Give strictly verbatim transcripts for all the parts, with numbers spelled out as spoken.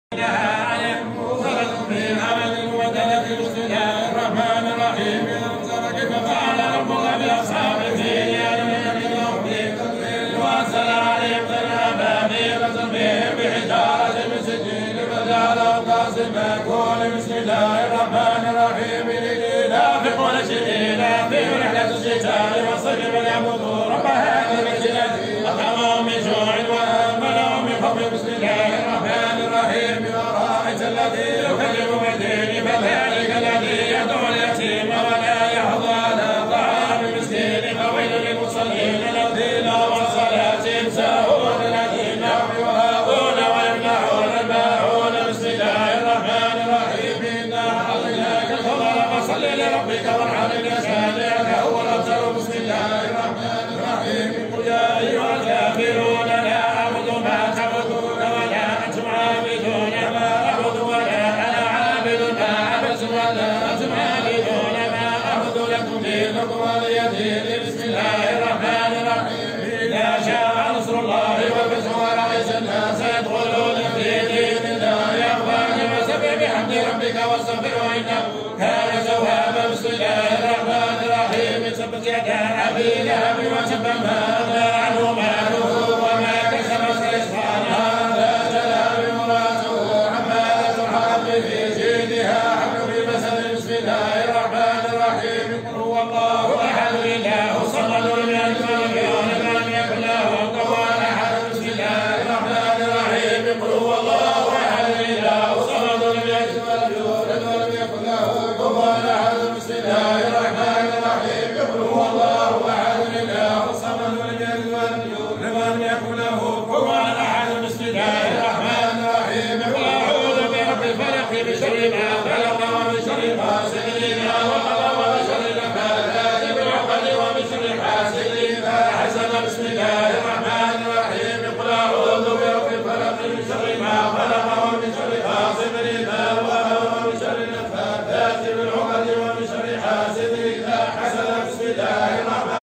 عليكم خلق في عمل ودلت بسم الله الرحمن الرحيم انظر كيف فعل ربك باصحاب الفيل يوم في تدليل وارسل عليهم طيرا ابابيل ترميهم بحجاره من سجيل فجعلهم قاصما يقول بسم الله الرحمن الرحيم لإيلاف قريش إيلافهم رحلة الشتاء والصيف فليعبدوا رب هذا البيت الذي أطعمهم من جوع وآمنهم من خوف بسم الله الرحمن الرحيم أرأيت الذي يكذب بالدين فذلك الذي يدعو اليتيم ولا يحض على طعام المسكين فويل للمصلين الذين هم عن صلاتهم ساهون الذين هم يراءون ويمنعون الماعون بسم الله الرحمن الرحيم إنا أعطيناك الكبر فصل لربك وارحم إن شانئك هو الأبتر بسم الله الرحمن الرحيم قل يا أيها الكافرون لا أعبد ما تعبدون ولا أنتم عابدون ما أعبد ولا أنا عابد ما عبدتم ولا أنتم عابدون ما أعبد لكم دينكم ولي دين بسم الله الرحمن الرحيم إذا جاء نصر الله والفتح ورأيت الناس يدخلون في دين الله أفواجا فسبح بحمد ربك واستغفره إنه كان توابا بسم الله الرحمن الرحيم تبت يدا أبي لهب وتب ما أغنى عنه ماله وما كسب سيصلى نارا ذات لهب امرأته حمالة الحطب في جيدها حبل في مسد بسم الله الرحمن الرحيم قل هو الله أحد الله الصمد لم يلد ولم يولد ولم يكن له كفوا أحد بسم الله الرحمن الرحيم قل هو الله أحد الله الصمد لم يلد ولم يولد ولم يكن له كفوا أحد بسم الله الرحمن الرحيم قل هو الله أحد الله الصمد لم يلد ولم يولد ولم يكن له كفوا أحد بسم الله الرحمن الرحيم قل أعوذ برب الفلق بشر ما خلق ومن شر غاسق إذا وقب ومن شر النفاثات في العقد ومن شر حاسد إذا حسد بسم الله الرحمن الرحيم قل أعوذ برب الفلق من شر ما خلق ومن شر غاسق إذا وقب ومن شر النفاثات في العقد ومن شر حاسد إذا حسد بسم الله الرحمن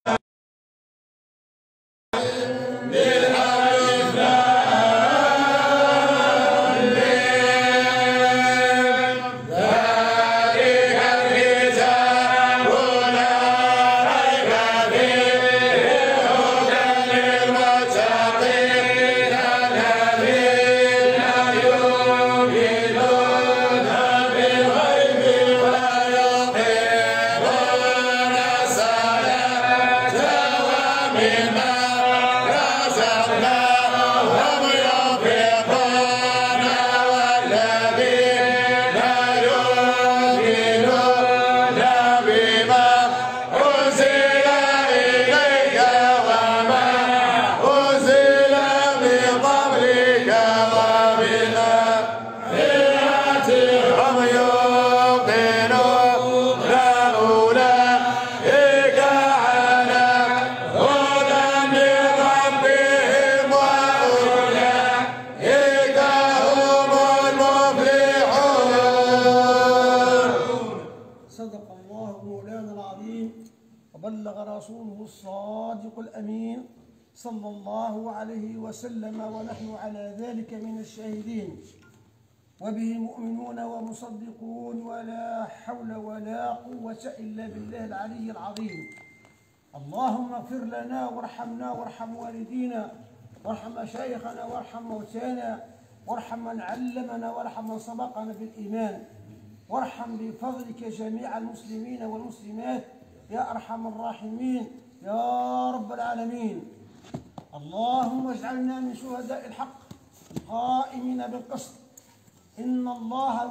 وبلغ رسوله الصادق الأمين صلى الله عليه وسلم ونحن على ذلك من الشاهدين وبه مؤمنون ومصدقون ولا حول ولا قوة إلا بالله العلي العظيم. اللهم اغفر لنا وارحمنا وارحم والدينا وارحم مشايخنا وارحم موتانا وارحم من علمنا وارحم من سبقنا بالإيمان وارحم بفضلك جميع المسلمين والمسلمات يا أرحم الراحمين يا رب العالمين. اللهم اجعلنا من شهداء الحق القائمين بالقسط. إن الله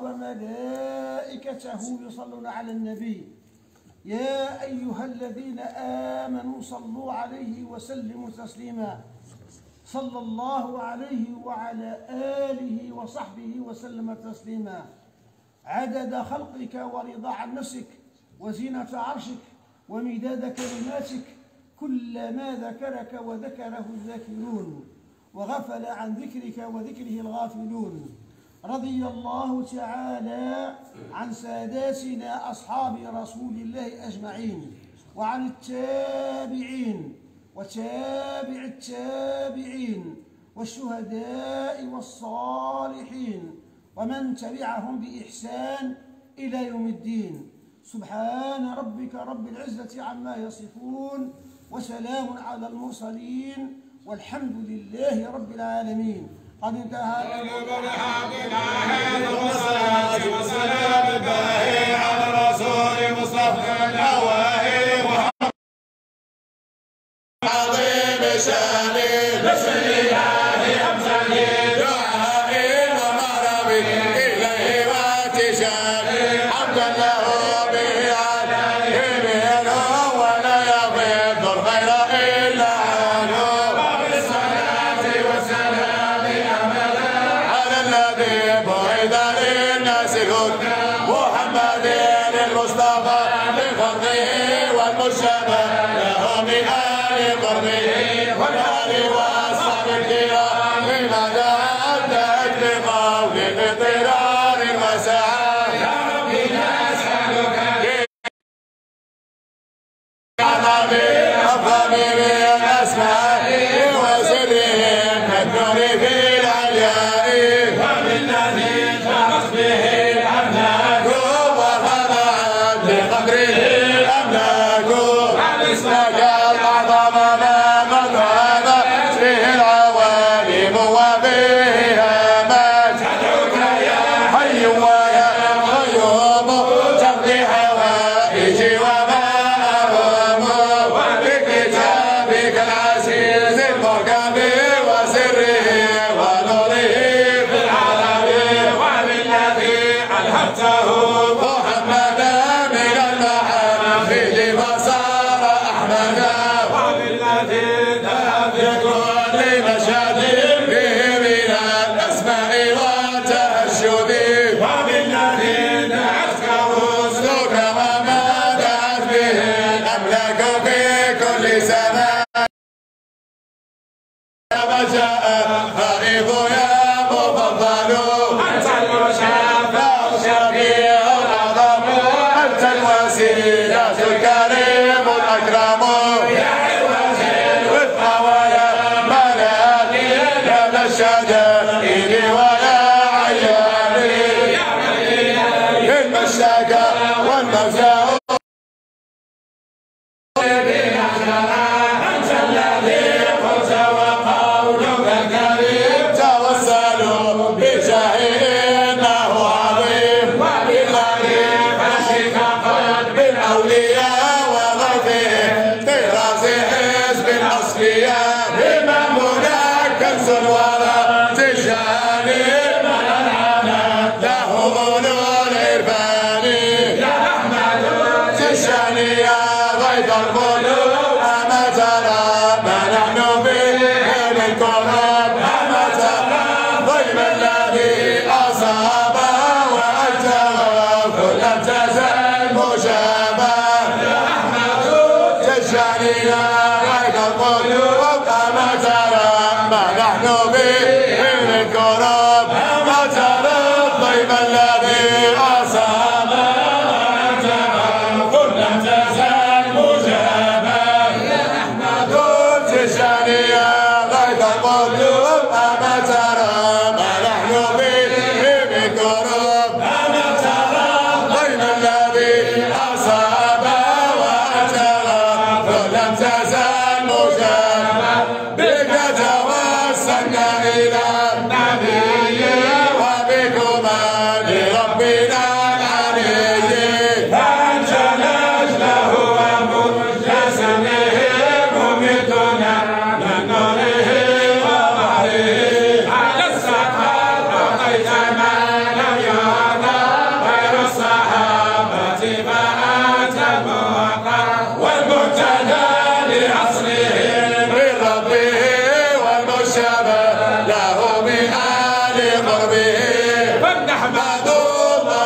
وملائكته يصلون على النبي يا أيها الذين آمنوا صلوا عليه وسلموا تسليما. صلى الله عليه وعلى آله وصحبه وسلم تسليما عدد خلقك ورضا عن نفسك وزينة عرشك ومداد كلماتك كلما ذكرك وذكره الذاكرون وغفل عن ذكرك وذكره الغافلون. رضي الله تعالى عن ساداتنا أصحاب رسول الله أجمعين وعن التابعين وتابع التابعين والشهداء والصالحين ومن تبعهم بإحسان إلى يوم الدين. سبحان ربك رب العزة عما يصفون وسلام على المرسلين والحمد لله رب العالمين. قد انتهى والصلاة والسلام الباهي على الرسول مصطفى الأواهي عظيم شاني بسم الله أمثالي دعائي ومرامي إليه واتشاني حمدا له به عليه منه ولا يضيق الخير إلا عنه. وبالصلاة والسلام أملا على الذي بعث للناس هدى محمد المصطفى بفضله والمجتبى له من آل قربه والآل وأصحاب الكرام بما تعدت بقول اضطرار وسعى. يا ربي نسألك أفضل من أسمائه وسره المكنون في العلياء وبالذي شرف به الأملاك وخضعت لقدره الأملاك. اسمك الأعظم ما قد هامت به العوالم وبه هامت. أدعوك يا حي ويا قيوم تقضي حوائجي وما أهوم وبكتابك العزيز المحكم وسره ونوره في العالم وبالذي ألهمته محمدا من المحامد وصار أحمدا وبالذي ذهب بكل مشهد فيه من الأسماء والتهشد وبالذي دعتك رسلك وما دعت به الأملاك في كل سماء. ما جاء غريب يا مفضل أنت المشافى الشفيع الأعظم أنت الوسيلة الكريم الأكرم يا عوزي الوفق ويا ملاذي يا الشدائد ويا عيالي يا مليئي المشتكى والمفزع أنت الذي قلت وقولك كريم توسلوا بجاهه إنه عظيم وبخليفتك قد بالأولياء وغيثهم طراز حزب الأصفياء إمامنا كنز الورى تجاني من العنى له ظلول العرفان يا أحمد تجاني يا غيث القلوب أما ترى ما نحن به من كرب أما ترى ضيم الذي أصاب وأنت غافل لم تزل مجابا يا أحمد تجاني يا غيث القلوب أما ترى ما نحن به من كرب أما ترى ضيم الذي أصاب وأنت غافل لم تزل مجابا يا أحمد تجاني يا غيث القلوب أما ترى ما نحن به من كرب أما ترى ضيم الذي أصاب وأنت غافل لم تزل مجابا بك توسلنا إلى النبي وبكما لربنا العلي فأنت نجله ومجسمه ممدنا من نوره وبحره على السحاب أعطيت ما لم يعطى غير الصحابة فأنت الموقع والمهتدى لأصله من ربه والمشتبى له من آل قربه فنحمد الله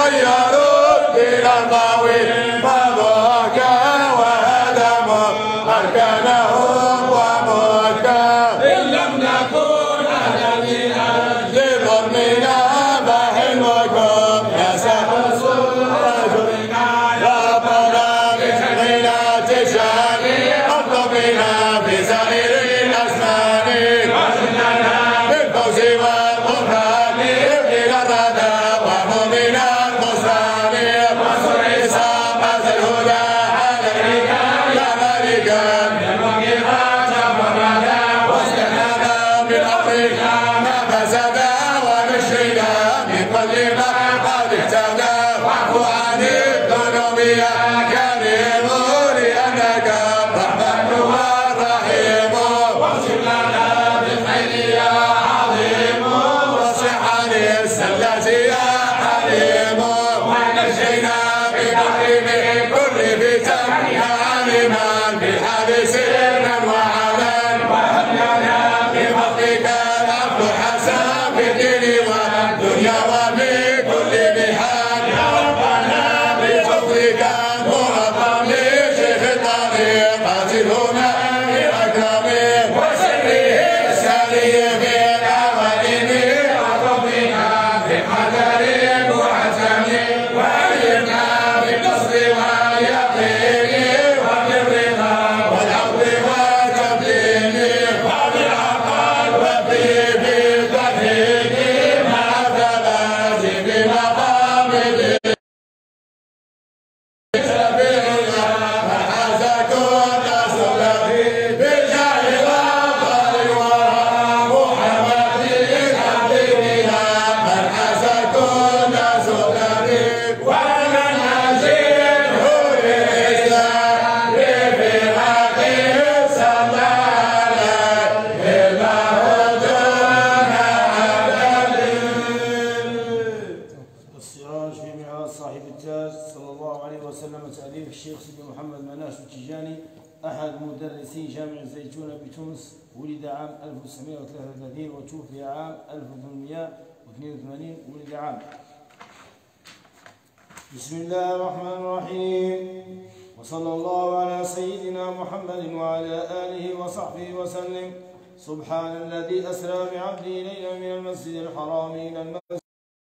طيروا بلا طويل مضاكا وهدموا أركانهم وملكا إن لم نكن أهلا لظلمنا فحلمكم يا سحر رجلنا ربنا بحقنا تشان أطلبنا في سائر الأزمان وجدنا بالفوز والغفران إلى الردى ومؤمن النصران وانصر إصابة الهدى عليك يا ملكا بالمغيرات والردى واسكننا من أمرنا ما فسد ونشرنا من كل ما قد اهتدى واعف عن الذنوب يا كريم لأنك الرحمن والرحيم واغفر لنا بالخير يا عظيم واصلح عن السلة يا حليم ونجينا ببحر من كل فتن يا عالما بالحال سرا وعلا وهب لنا بفضلك العفو حسن في الدين والدنيا وفي كل بحال يا ربنا بفضلك المعظم لشيخ الطريقة هنا بأكرم وسره السري في الأولين وقضينا في حذر وعتم وأيدنا بالنصر واليقين وبالرضا والعفو والتمكين وبالعقل وفي بالتوحيد مع الثبات بمقام الدين السراج في معراج صاحب التاج صلى الله عليه وسلم تأليف الشيخ سيدي محمد مناش التجاني أحد مدرسي جامع الزيتونة بتونس. ولد عام ألف وتسعمائة وثلاثة وثلاثين وتوفي عام ألف وثمانمائة واثنين وثمانين. ولد عام. بسم الله الرحمن الرحيم. وصلى الله على سيدنا محمد وعلى آله وصحبه وسلم. سبحان الذي أسرى بعبده ليلا من المسجد الحرام إلى المسجد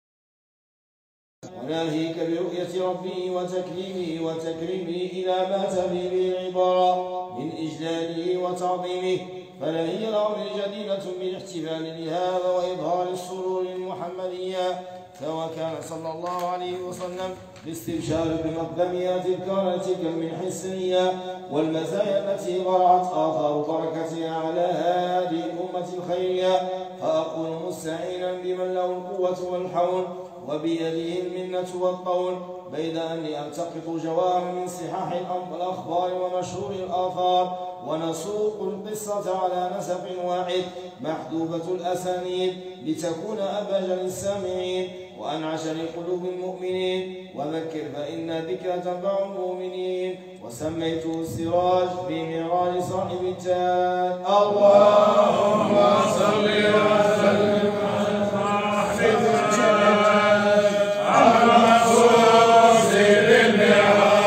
وناهيك برؤية ربه وتكريمه وتكريمه إلى ما تبي به العبارة من إجلاله وتعظيمه، فلهي الأمر جديدة بالاحتفال لهذا وإظهار السرور المحمدية. فوكان صلى الله عليه وسلم باستبشار بمقدمها تذكار تلك المنح السنية والمزايا التي ضرعت آثار بركتها على هذه الأمة الخيرية. فأقول مستعينا بمن له القوة والحول وبيده المنة والطول، بيد أني ألتقط جوار من صحاح الأخبار ومشهور الآثار، ونسوق القصة على نسق واحد محدوبة الأسانيد لتكون أبهج للسامعين وأنعش لقلوب المؤمنين. وذكر فإن ذكر تنفع المؤمنين. وسميته السراج في معراج صاحب التاج. اللهم صل وسلم على صاحب التاج المقصود بالمعراج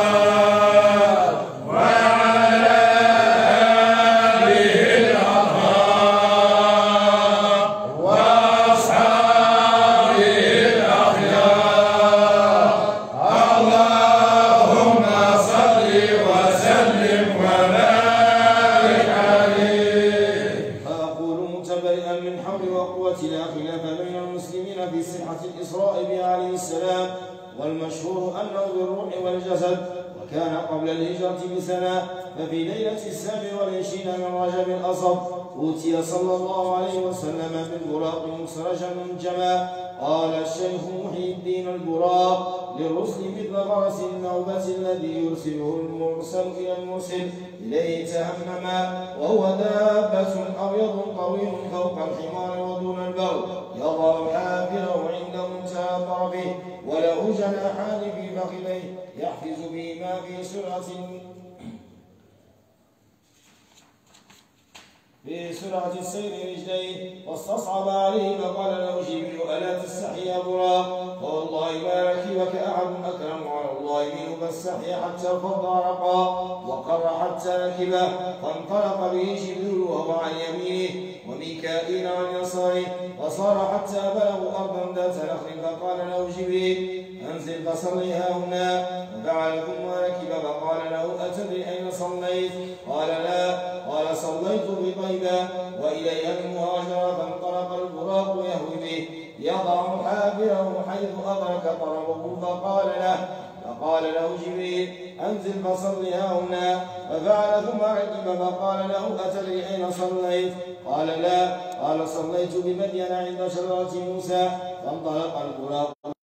وعلى آله الأطهار وأصحابه الأخيار. اللهم صل وسلم وبارك عليه. فأقول متبرئا من حول وقوة لا خلاف بين المسلمين في صحة الإسراء به عليه السلام، والمشهور أنه بالروح والجسد، وكان قبل الهجرة بسنة. ففي ليلة السابع والعشرين من رجب الأصب أوتي صلى الله عليه وسلم بالبراق مسرجا منجما. قال الشيخ محي الدين البراق للرسل مثل فرس النوبة الذي يرسله المرسل إلى المرسل إليه تهمما، وهو دابة أبيض طويل فوق الحمار ودون البغل، يضع حافره عند منتهى طرفه، وله جناحان في فخذيه يحفز بهما في سرعة في سرعة السير رجليه واستصعب عليه فقال له جبريل ألا تستحي يا براق؟ فوالله ما ركبك أحد أكرم على الله منه فاستحي حتى فض عرقا وقر حتى ركبه فانطلق به جبريل وهو عن يمينه وميكائيل عن يساره وصار حتى بلغوا أرضا ذات نخل فقال له جبريل أنزل فصلي هاهنا ففعل ثم ركب فقال له أتدري أين صليت؟ قال لا قال صليت بطيبة وإليها المهاجرة فانطلق البراق يهوي به يضع حافره حيث أدرك طرفه فقال له فقال له جبريل أنزل فصل هاهنا ففعل ثم ركب فقال له أتدري أين صليت؟ قال لا قال صليت بمدين عند شجرة موسى فانطلق البراق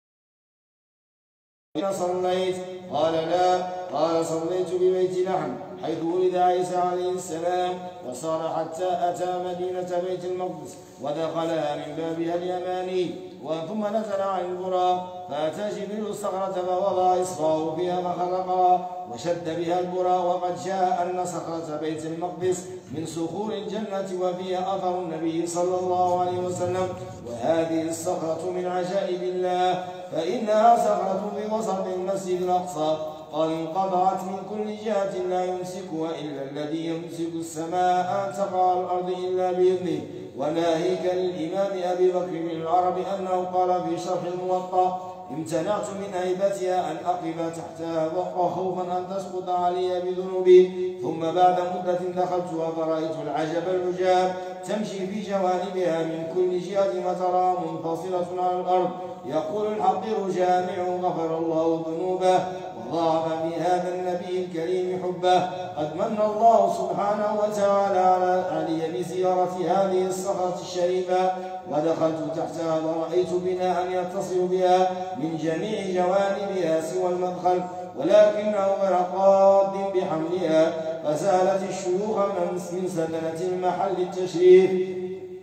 أين صليت؟ قال لا قال صليت ببيت لحم حيث ولد عيسى عليه السلام وصار حتى أتى مدينة بيت المقدس ودخلها من بابها اليماني ثم نزل عن البراق فأتى جبريل الصخرة فوضع إصبعه فيها فخلقها وشد بها البراق وقد جاء أن صخرة بيت المقدس من صخور الجنة وفيها أثر النبي صلى الله عليه وسلم وهذه الصخرة من عجائب الله فإنها صخرة في وسط المسجد الأقصى قد انقطعت من كل جهة لا يمسكها إلا الذي يمسك السماء أن تقع على الأرض إلا بإذنه وناهيك للإمام أبي بكر بن العربي أنه قال في شرح الموطأ امتنعت من هيبتها أن أقف تحتها وخوفا أن تسقط علي بذنوبي ثم بعد مدة دخلتها فرأيت العجب العجاب تمشي في جوانبها من كل جهة وترى منفصلة على الأرض يقول الحقير جامع غفر الله ذنوبه وضاعف في هذا النبي الكريم حبه قد من الله سبحانه وتعالى علي بزيارة هذه الصخرة الشريفة ودخلت تحتها ورأيت بناء يتصل بها من جميع جوانبها سوى المدخل ولكنه غير قاد بحملها فسألت الشيوخ من سدنة المحل التشريف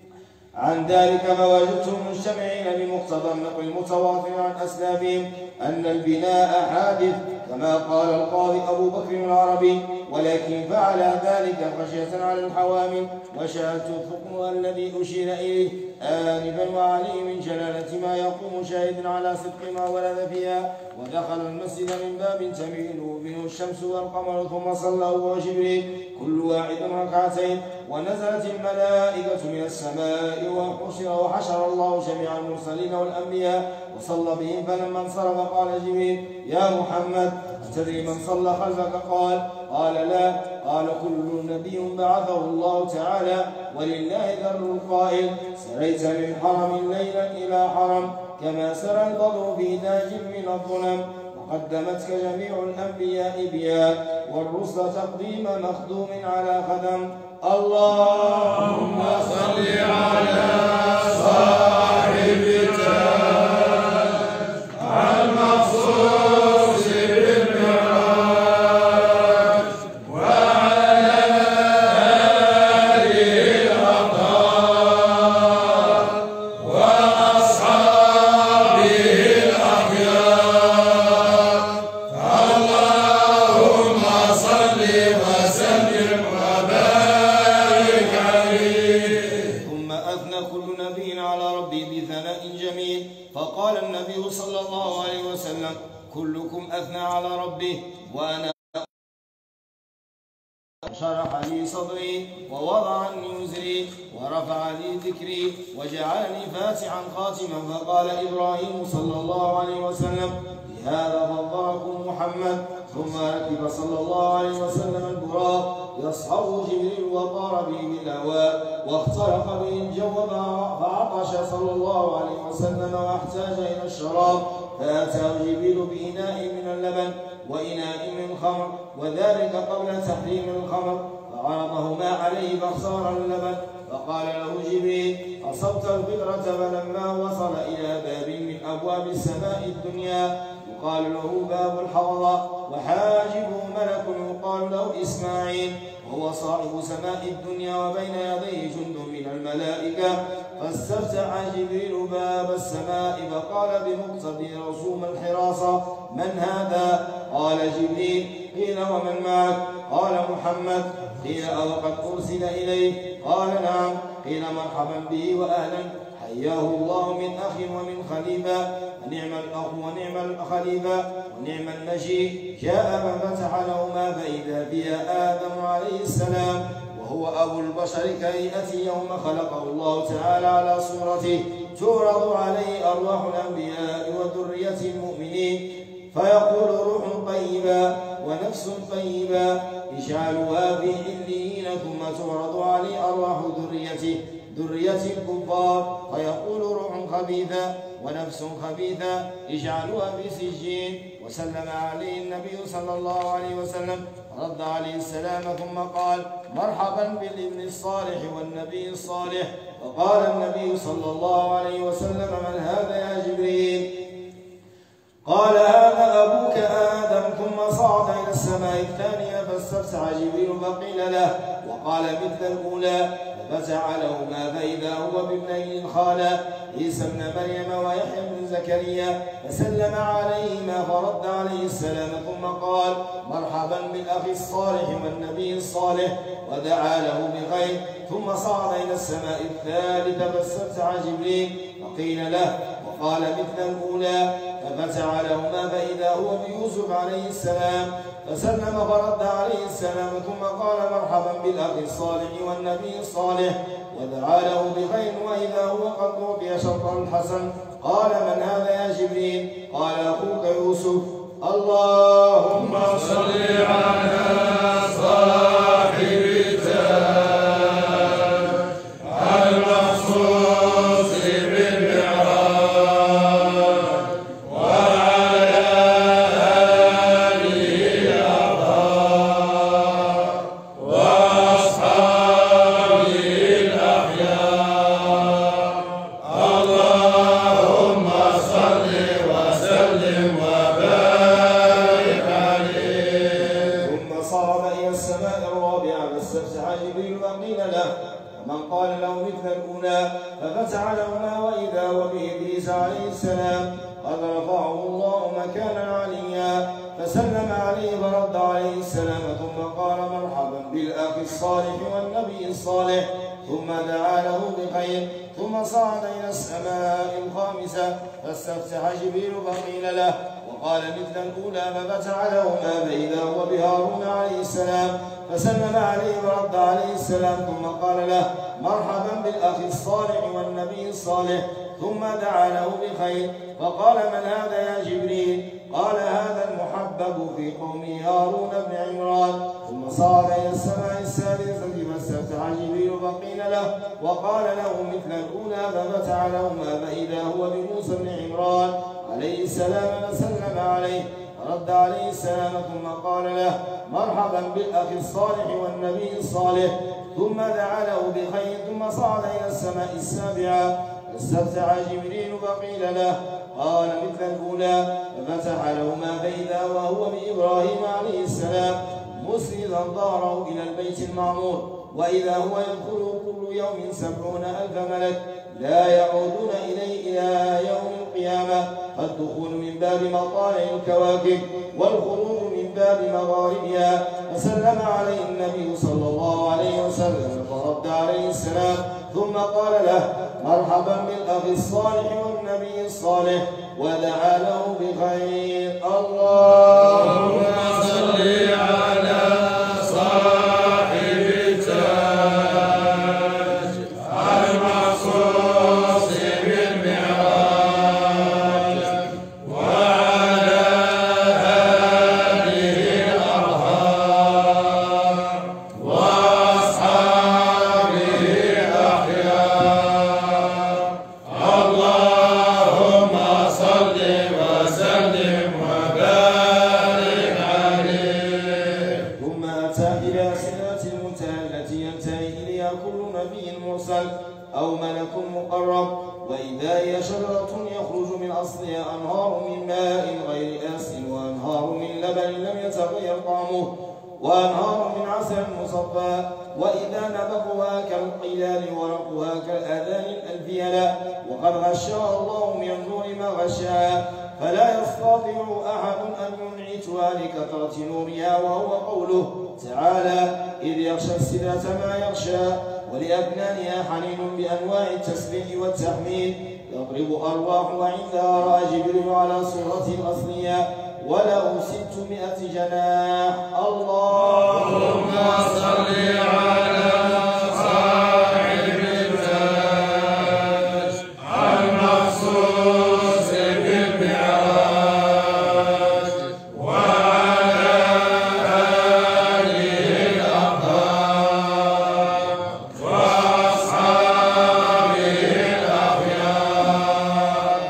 عن ذلك فوجدتهم مجتمعين بمقتضى النقل المتواتر عن أسلافهم أن البناء حادث كما قال القاضي أبو بكر العربي ولكن فعل ذلك خشية على الحوامل وشاهدت الحكم الذي أشير إليه آنفا وعليه من جلالة ما يقوم شاهد على صدق ما ولد فيها ودخل المسجد من باب تميل منه الشمس والقمر ثم صلى هو وجبريل كل واحد ركعتين ونزلت الملائكة من السماء وحشر وحشر الله جميع المرسلين والأنبياء وصلى بهم فلما انصرف قال جبريل يا محمد أتدري من صلى خلفك؟ قال قال لا قال كل نبي بعثه الله تعالى ولله ذر القائل سريت من حرم ليلا إلى حرم كما سرى البدر في داج من الظلم وقدمتك جميع الأنبياء بها والرسل تقديم مخدوم على خدم اللهم صل على صاحب التاج المخصوص بالمعراج وعلى آله الأطهار وأصحابه الأخيار اللهم صل وسلم وبارك عليه. ثم أثنى كل نبي على ربه بثناء جميل فقال النبي صلى الله عليه وسلم كلكم أثنى على ربه وأنا شرح لي صدري ووضع عني وزري ورفع لي ذكري وجعلني فاتحا خاتما فقال إبراهيم صلى الله عليه وسلم بهذا فضلكم محمد ثم ركب صلى الله عليه وسلم البراق يصحبه جبريل وطار به بالهواء واخترق به الجو فعطش صلى الله عليه وسلم واحتاج إلى الشراب فأتاه جبريل بإناء من اللبن وإناء من خمر وذلك قبل تحريم الخمر فعرضهما عليه فاختار اللبن فقال له جبريل أصبت الفطرة فلما وصل إلى باب من أبواب السماء الدنيا يقال له باب الحوضة وحاجبه ملك يقال له إسماعيل وهو صاحب سماء الدنيا وبين يديه جند من الملائكة فاستفتح جبريل باب السماء فقال بمقتضي رسوم الحراسة من هذا؟ قال قال جبريل. قيل ومن معك؟ قال محمد. قيل أوقد أرسل إليه؟ قال نعم. قيل مرحبا به وأهلا، حياه الله من أخ ومن خليفة، ونعم الأخ ونعم الخليفة ونعم المجيء. جاء ففتح لهما فإذا بها آدم عليه السلام، وهو أبو البشر كهيئته يوم خلقه الله تعالى على صورته، تعرض عليه أرواح الأنبياء وذرية المؤمنين، فيقول روح طيبة ونفس طيبة اجعلوها في عليين، ثم تعرض عليه أرواح ذريته ذرية الكفار، فيقول روح خبيثة ونفس خبيثة اجعلوها في سجين. وسلم عليه النبي صلى الله عليه وسلم، رد عليه السلام ثم قال مرحبا بالابن الصالح والنبي الصالح. وقال النبي صلى الله عليه وسلم من هذا يا جبريل؟ قال هذا أبوك آدم. ثم صعد إلى السماء الثانية فاستفتح جبريل فقيل له وقال مثل الأولى، ففتح لهما فإذا هو بابنين الخالة عيسى ابن مريم ويحيى بن زكريا، فسلم عليهما فرد عليه السلام ثم قال مرحبا بالأخ الصالح والنبي الصالح، ودعا له بخير. ثم صعد إلى السماء الثالثة فاستفتح جبريل فقيل له وقال مثل الأولى، ففتح لهما فإذا هو بيوسف عليه السلام، فسلم فرد عليه السلام ثم قال مرحبا بالأخ الصالح والنبي الصالح، ودعا له بخير. وإذا هو قد أعطي شطر الحسن. قال من هذا يا جبريل؟ قال أخوك يوسف. اللهم صل على صاحب الصالح والنبي الصالح، ثم دعا له بخير. ثم صعد إلى السماء الخامسة فاستفتح جبريل فقيل له وقال مثل الأولى، ففتح لهما فإذا هو بهارون عليه السلام، فسلم عليه ورد عليه السلام ثم قال له مرحبا بالأخ الصالح والنبي الصالح، ثم دعا له بخير. فقال من هذا يا جبريل؟ قال هذا المحبب في قومه هارون بن عمران. ثم صعد إلى السماء السادسة فاستفتح جبريل فقيل له وقال له مثل الأولى، ففتح لهما فإذا هو بموسى بن عمران عليه السلام، فسلم عليه فرد عليه السلام ثم قال له مرحبا بالأخ الصالح والنبي الصالح، ثم دعا له بخير. ثم صعد إلى السماء السابعة فاستفتح جبريل فقيل له قال مثل الأولى، ففتح لهما فإذا وهو بإبراهيم عليه السلام مسندا ظهره إلى البيت المعمور، وإذا هو يدخل كل يوم سبعون ألف ملك لا يعودون إليه إلى يوم القيامة، فالدخول من باب مطالع الكواكب والخروج من باب مغاربها. فسلم عليه النبي صلى الله عليه وسلم فرد عليه السلام ثم قال له مرحبا بالأخ الصالح والنبي الصالح، ودعا له بخير. اللهم صل على صاحب التاج المخصوص بالمعراج، وعلى آله الأطهار وأصحابه الأخيار. اللهم صل وسلم وبارك عليه. ثم أتى إلى سدرة المنتهى التي ينتهي إليها كل نبي مرسل أو ملك مقرب، وإذا هي شجرة يخرج من أصلها أنهار من ماء غير آسن، وأنهار من لبن لم يتغير طعمه، وأنهار من عسل مصفى، وإذا نبقها كالقلال ورقها كالأذان الألفيلة، وقد غشاها الله من نور ما غشاها، فلا يستطيع أحد أن ينعتها وجودها لكثرة نورها، وهو قوله تعالى: إذ يغشى السدرة ما يغشى. ولأبنانها حنين بأنواع التسبيح والتحميد يضرب أرواح وعندها رأى جبريل على صورته الأصلية وله ستمائة جناح. اللهم صل على صاحب التاج المخصوص بالمعراج وعلى آله الأطهار وأصحابه الأخيار.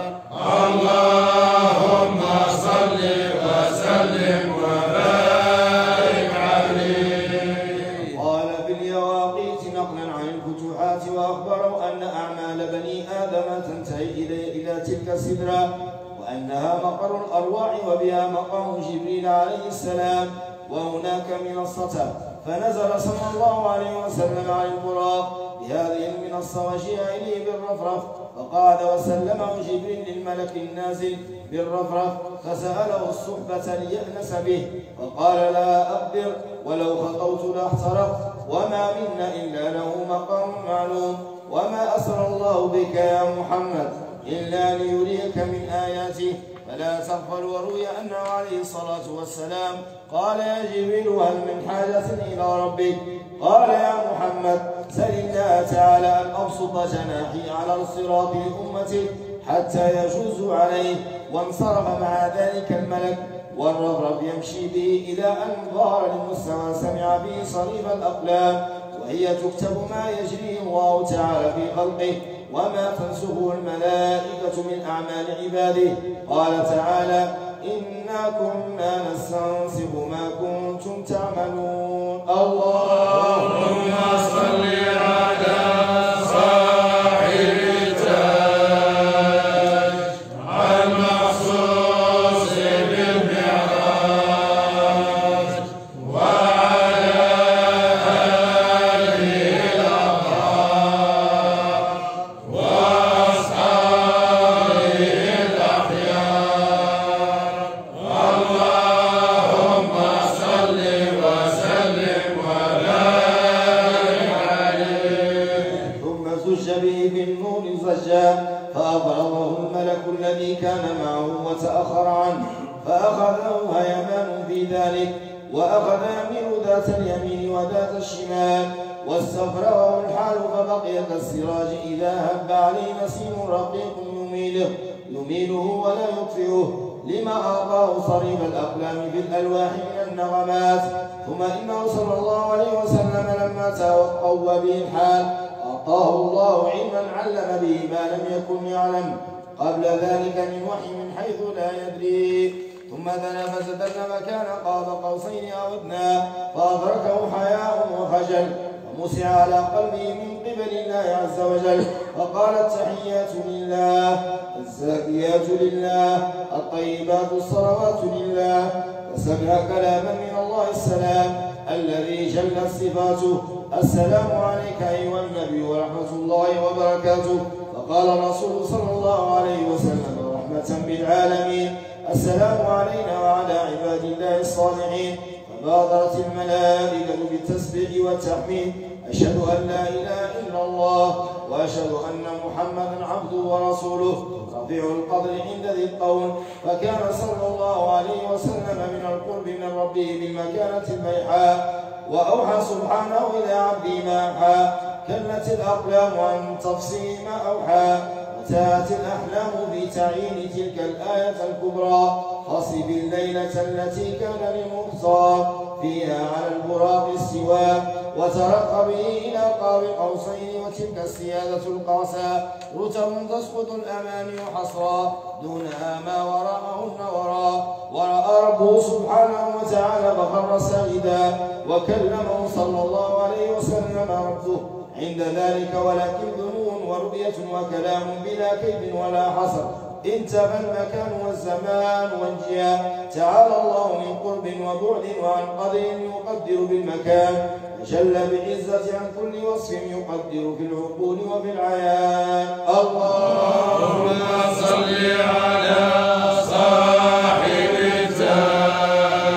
اللهم صل وسلم وبارك عليه. قال في اليواقيت نقلا عن الفتوحات وأخبروا أن أعمال بني آدم تنتهي إلى تلك السدرة، وأنها مقر الأرواح وبها مقام جبريل عليه السلام، وهناك منصته. فنزل صلى الله عليه وسلم على البراق بهذه المنصة وجيء إليه بالرفرف، فقعد وسلمه جبريل للملك النازل بالرفرف، فسأله الصحبة ليأنس به، فقال: لا أقدر، ولو خطوت لاحترقت، وما منا إلا له مقام معلوم. وما أسر الله بك يا محمد إلا ليريك من آياته فلا تغفل. وروي أنه عليه الصلاة والسلام قال: يا جبريل هل من حاجة إلى ربك؟ قال: يا محمد سل الله تعالى أن أبسط جناحي على الصراط لأمتي حتى يجوز عليه. وانصرف مع ذلك الملك والرفرف يمشي به إلى أن ظهر للمستوى سمع به صريف الأقلام، وهي تكتب ما يجريه الله تعالى في خلقه وما تنسخه الملائكة من أعمال عباده. قال تعالى: إنا كنا نستنسخ ما كنتم تعملون. اللهم صل على صاحب التاج المخصوص بالمعراج وعلى آله الأطهار وأصحابه الأخيار. اللهم صل وسلم وبارك عليه. ثم زج به بالنور زجا فأبرزه الملك الذي كان معه وتأخر عنه، فأخذه هيمان في ذلك، وأخذ يمين ذات اليمين وذات الشمال، واستفرغه الحال فبقي كالسراج إذا هب عليه نسيم رقيق يميله يميله ولا يطفئه، لما أعطاه صريف الأقلام في الألواح من النغمات. ثم إنه صلى الله عليه وسلم لما توقوا به الحال أعطاه الله علما علم به ما لم يكن يعلم قبل ذلك من وحي من حيث لا يدري. ثم دنا فزدن مكان قاب قوسين أو أدنى، فأدركه حياء وخجل ومسع على قلبه من قبل الله عز وجل، فقال: التحيات لله، الزاكيات لله، الطيبات الصلوات لله. وسمع كلاما من الله السلام الذي جلت صفاته: السلام عليك أيها النبي ورحمة الله وبركاته. فقال الرسول صلى الله عليه وسلم رحمة بالعالمين: السلام علينا وعلى عباد الله الصالحين. فبادرت الملائكة بالتسبيح والتحميد: أشهد أن لا إله إلا الله وأشهد أن محمدا عبده ورسوله رفيع القدر عند ذي القول. فكان صلى الله عليه وسلم من القرب من ربه بالمكانة البيحاء، وأوحى سبحانه إلى عبده ما أوحى، كلت الأقلام عن تفصيل ما أوحى، وتات الأحلام في تعيين تلك الآية الكبرى: خصب الليلة التي كان للمختار فيها على البراق استواء، وترقى به إلى قاب قوسين. وتلك السيادة القعساء رتب تسقط الأماني حصرا، دونها ما وراءهن وراء. ورأى ربه سبحانه وتعالى فخر ساجدا، وكلمه صلى الله عليه وسلم ربه عند ذلك، ولكن ذنو ورؤية وكلام بلا كيف ولا حصر. انتفى المكان والزمان والجهة، تعالى الله من قرب وبعد وعن قدر يقدر بالمكان، وجل بعزة عن كل وصف يقدر في العقول وفي العيان. اللهم صل على صاحب التاج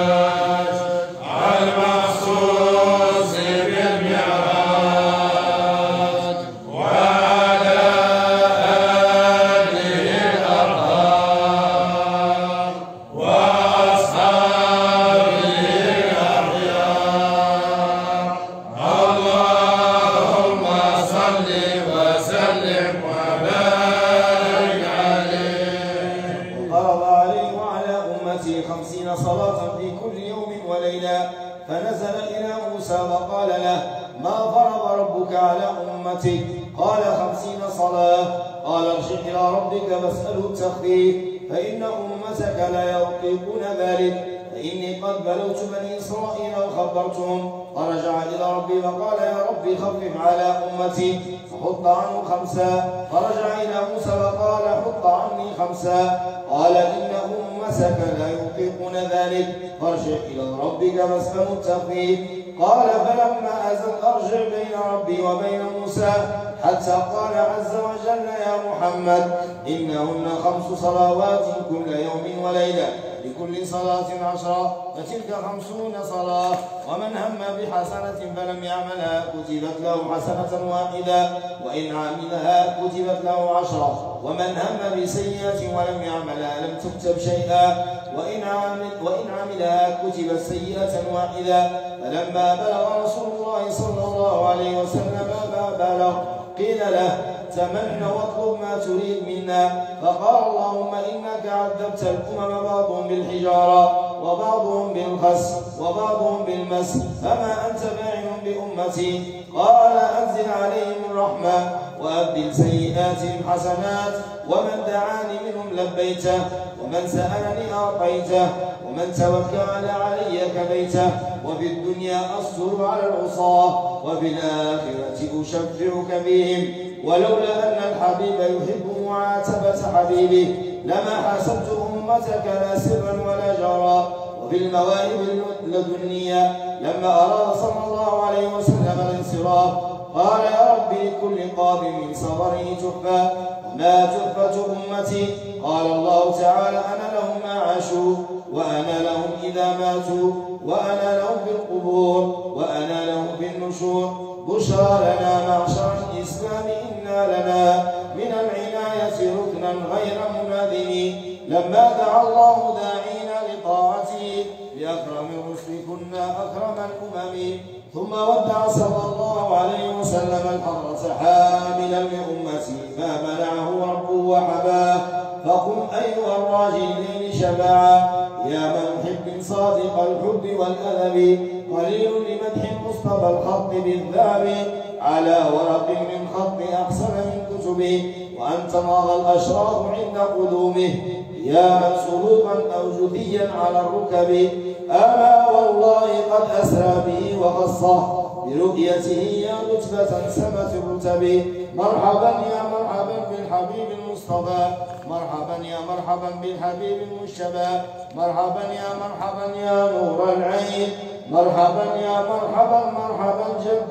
خمسين صلاة في كل يوم وليلة. فنزل إلى موسى وقال له: ما فرض ربك على أمتك؟ قال: خمسين صلاة. قال: ارجع إلى ربك فاسأله التخفيف، فإن أمتك لا يطيقون ذلك، فإني قد بلوت بني إسرائيل وخبرتهم. فرجع إلى ربي فقال: يا ربي خفف على أمتي فحط عنه خمسا. فرجع إلى موسى فقال: حط عني خمسا. قال: إن أمتك لا يطيقون ذلك، فارجع إلى ربك فاسأله التخفيف. قال: فلما أزل أرجع بين ربي وبين موسى، حتى قال عز وجل: يا محمد إنهن خمس صلوات كل يوم وليلة، لكل صلاة عشرة، فتلك خمسون صلاة. ومن هم بحسنة فلم يعملها كتبت له حسنة واحدة، وإن عملها كتبت له عشرة. ومن هم بسيئة ولم يعملها لم تكتب شيئا، وإن عمل وإن عملها كتبت سيئة واحدة. فلما بلغ رسول الله صلى الله عليه وسلم ما بلغ قيل له: تمنى واطلب ما تريد منا. فقال: اللهم إنك عذبت الأمم بعضهم بالحجارة وبعضهم بالخس وبعضهم بالمس، فما أنت باعٍ بأمتي. قال: أنزل عليهم الرحمة وأبدل سيئاتهم حسنات، ومن دعاني منهم لبيته، ومن سألني أعطيته، ومن توكل علي كفيته. وفي الدنيا أصبر على العصاة، وفي الآخرة أشفعك بهم. ولولا أن الحبيب يحب معاتبة حبيبه لما حاسبت أمتك لا سرا ولا جهرا. وفي المواهب اللدنية لما أراد صلى الله عليه وسلم الانصراف قال: يا ربي لكل قادم صبره تحفة، ما تحفة أمتي؟ قال الله تعالى: أنا لهم ما عاشوا، وأنا لهم إذا ماتوا، وأنا لهم في القبور، وأنا لهم في النشور. بشرى لنا معشر الإسلام إنا لنا من العناية ركنا غير مناذم. لما دعا الله داعينا لطاعته بأكرم الرسل كنا أكرم الأمم. ثم ودع صلى الله عليه وسلم الحضرة حاملا لأمته ما منعه ربه وحباه. فقم أيها الراجلين شبعا يا من محب صادق الحب والأدب، قليل لمدح مصطفى الخط بالذهب على ورق من خط أحسن من كتبه، وأنت ماضى الأشراف عند قدومه يا من صلوبا أو جثيا على الركب. أما والله قد أسرى به وخصه برؤيته يا لطفة سمت الرتب. مرحبا يا مرحبا بالحبيب المصطفى، مرحبا يا مرحبا بالحبيب المجتبى، مرحبا يا مرحبا يا نور العين، مرحبا يا مرحبا مرحبا جد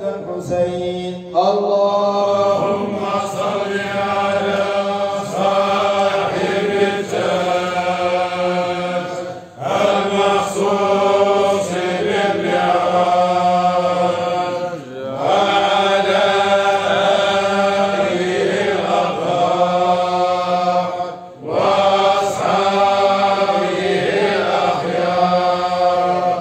الحسين. اللهم صل على صاحب التاج المخصوص بالمعراج وعلى آله الأطهار وأصحابه الأخيار.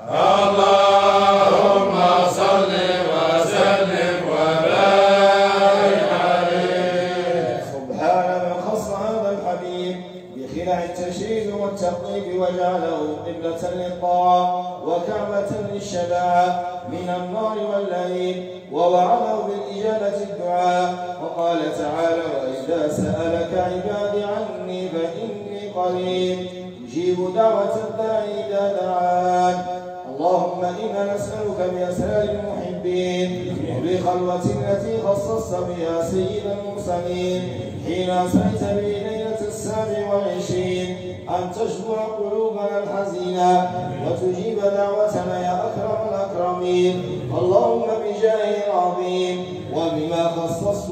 اللهم صل وسلم وبارك عليه. سبحان من خص هذا الحبيب بخلع التشريف والتقريب وجعله قبلة للطاعة وكعبة للشفاعة من النار واللهيب، ووعده بالإجابة الدعاء. وقال تعالى: وإذا سألك عبادي عني فإني قريب أجيب دعوة الداعي إذا دعان. اللهم إنا نسألك بأسرار المحبين وبخلوة التي خصصت بها سيد المرسلين حين أسريت به ليلة السابع والعشرين أن تجبر قلوبنا الحزينة وتجيب دعوتنا يا أكرم الأكرمين. اللهم بجاهه العظيم وبما خصصت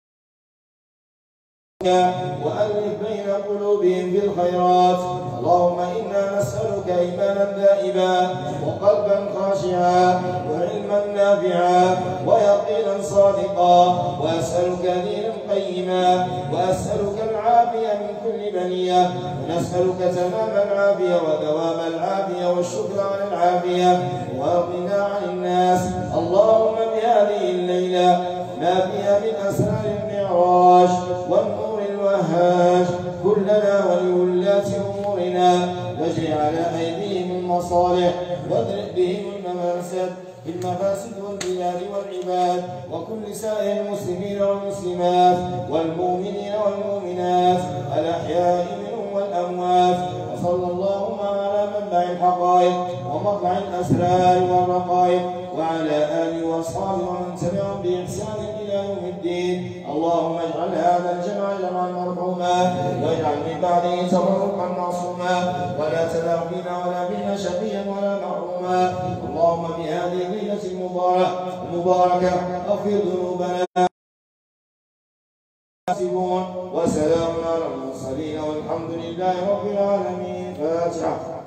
وألف بين قلوبهم بالخيرات. اللهم إنا نسألك إيمانا دائما وقلبا خاشعا وعلما نافعا ويقينا صادقا، وأسألك دينا قيما، وأسألك العافية من كل بلية، ونسألك تمام العافية ودوام العافية والشكر على العافية والغنى عن الناس. اللهم بهذه الليلة ما فيها من أسرار المعراج والنور الوهاج كلنا ولولاة أمورنا فاجري على أيديهم المصالح واضرب بهم المفاسد المفاسد والبلاد والعباد وكل سائر المسلمين والمسلمات والمؤمنين والمؤمنات الأحياء منهم والأموات. وصلى اللهم على منبع الحقائق ومطلع الأسرار والرقائق وعلى آله وأصحابه ومن تبعهم بإحسان إلى يوم الدين. اللهم اجعل هذا الجمع جمعا مرحوما واجعل من بعده تفرقا معصوما ولا تدع فينا ولا منا شقيا ولا محروما. اللهم بهذه الليلة المباركة اغفر ذنوبنا وسلام على المرسلين والحمد لله رب العالمين. فاتحة.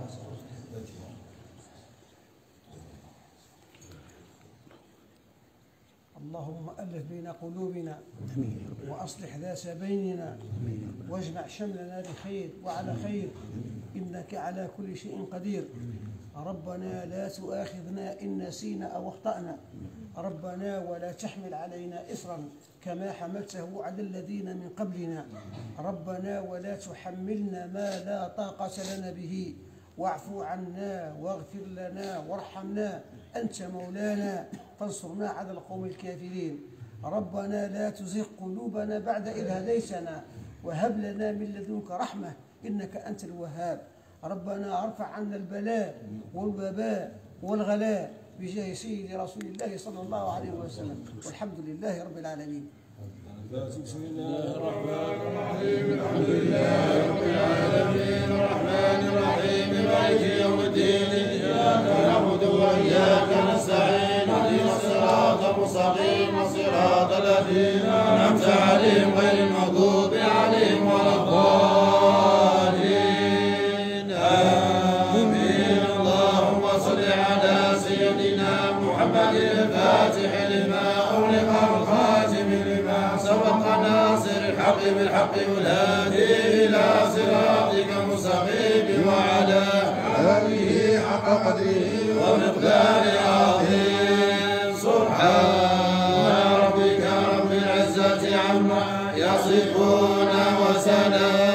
اللهم ألف بين قلوبنا وأصلح ذات بيننا واجمع شملنا بخير وعلى خير إنك على كل شيء قدير. ربنا لا تؤاخذنا إن نسينا أو أخطأنا. ربنا ولا تحمل علينا إصرا كما حملته على الذين من قبلنا. ربنا ولا تحملنا ما لا طاقة لنا به واعف عنا واغفر لنا وارحمنا أنت مولانا فانصرنا على القوم الكافرين. ربنا لا تزغ قلوبنا بعد إذ هديتنا وهب لنا من لدنك رحمة إنك أنت الوهاب. ربنا ارفع عنا البلاء والوباء والغلاء بجاه سيد رسول الله صلى الله عليه وسلم والحمد لله رب العالمين. بسم الله الرحمن الرحيم الحمد لله رب العالمين الرحمن الرحيم مالك يوم الدين إياك نعبد وإياك نستعين اهدنا الصراط المستقيم صراط الذين أنعمت عليهم غير المغضوب عليهم ولا الضالين آمين. اللهم صل على سيدنا محمد الفاتح لما أغلق والخاتم لما سبق ناصر الحق بالحق والهادي إلى صراطك المستقيم وعلى آله حق قدره ومقداره عظيم. سبحان ربك رب العزة عما يصفون وسلام